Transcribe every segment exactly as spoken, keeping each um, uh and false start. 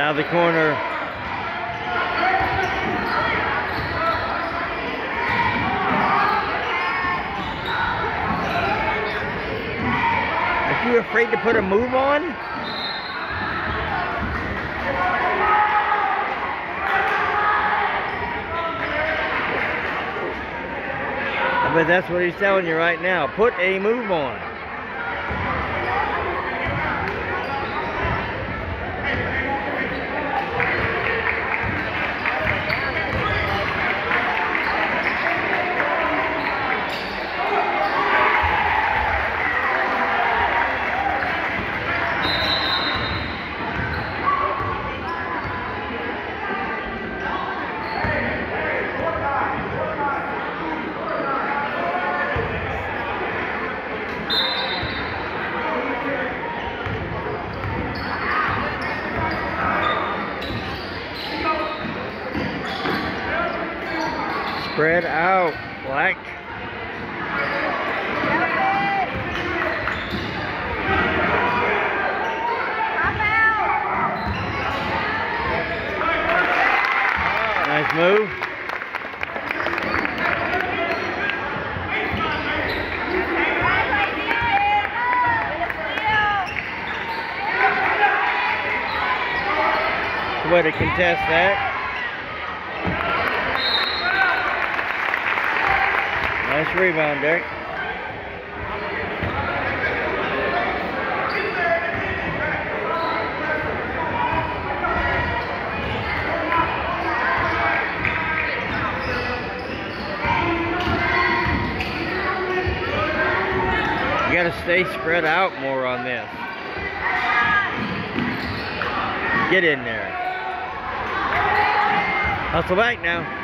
Out of the corner. Are you afraid to put a move on? But that's what he's telling you right now. Put a move on. Spread out, Black. Nice move. Way to contest that. Nice rebound, Derek. You gotta stay spread out more on this. Get in there. Hustle back now.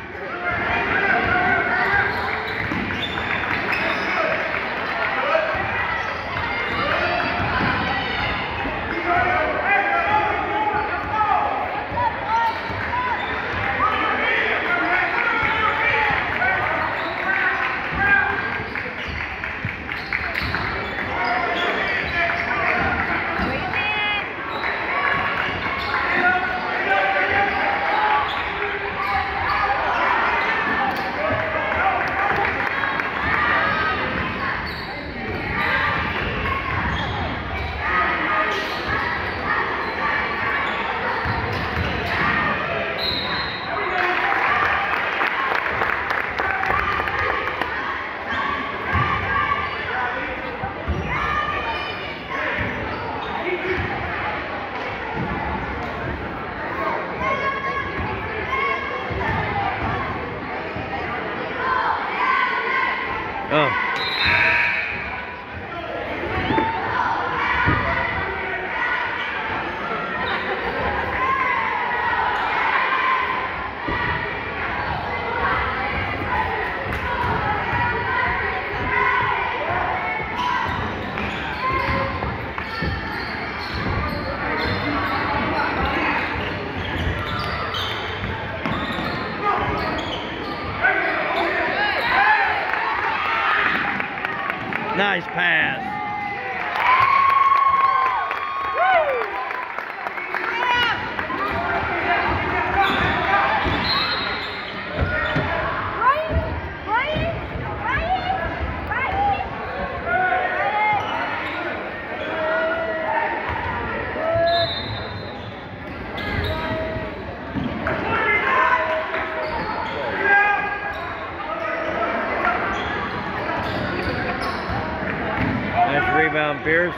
Oh. Nice pass. Rebound, Pierce.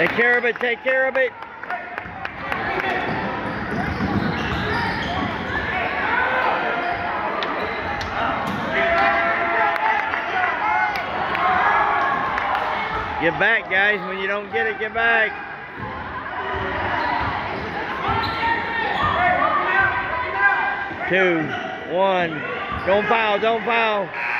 Take care of it, take care of it. Get back, guys. When you don't get it, get back. Two, one. Don't foul, don't foul.